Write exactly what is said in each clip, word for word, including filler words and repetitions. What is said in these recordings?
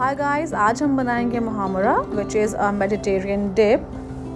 Hi guys, आज हम बनाएंगे muhammara which is a Mediterranean dip.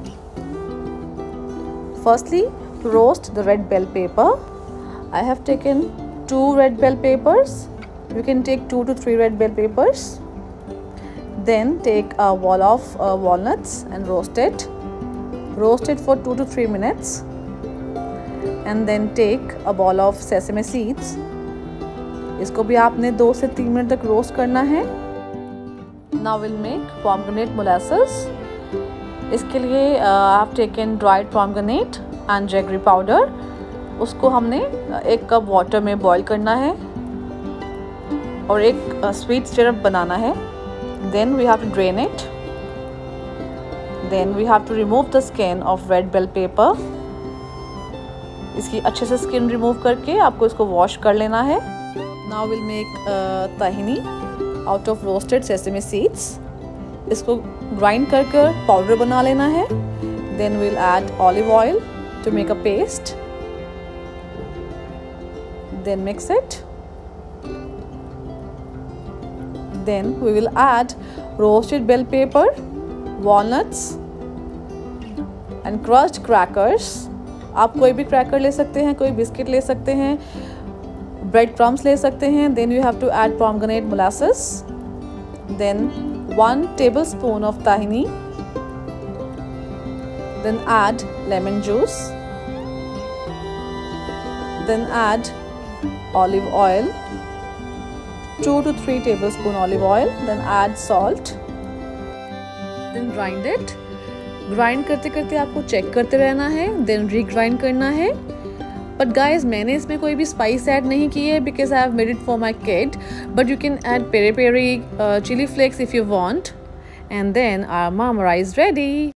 Firstly, to roast the red bell pepper, I have taken two red bell peppers. You can take two to three red bell peppers. Then take a wall of uh, walnuts and roast it. Roast it for two to three minutes. And then take a ball of sesame seeds. इसको भी आपने दो से तीन minute तक roast करना है. Now we'll make pomegranate molasses. इसके लिए I have taken dried pomegranate and jaggery powder. उसको हमने एक कप वाटर में बॉईल करना है और एक स्वीट सिरप बनाना है. Then we have to drain it. Then we have to remove the skin of red bell pepper. इसकी अच्छे से स्किन रिमूव करके आपको इसको वॉश कर लेना है. Now will make tahini out of roasted sesame seeds. इसको ग्राइंड कर कर पाउडर बना लेना है. Then will add olive oil to make a paste. Then mix it. Then we will add roasted bell pepper, walnuts and crushed crackers. आप कोई भी cracker ले सकते हैं, कोई बिस्किट ले सकते हैं, ब्रेड क्रम्स ले सकते हैं. Then you have to add pomegranate molasses. Then one tablespoon of tahini. Then add lemon juice. Then add olive oil. Two to three tablespoon olive oil. Then add salt. Then grind it. Grind करते करते आपको check करते रहना है. Then रीग्राइंड करना है. But guys मैंने इसमें कोई भी स्पाइस ऐड नहीं की है because I have made it for my kid. But you can add peri peri chilli flakes if you want. And then our muhammara is ready.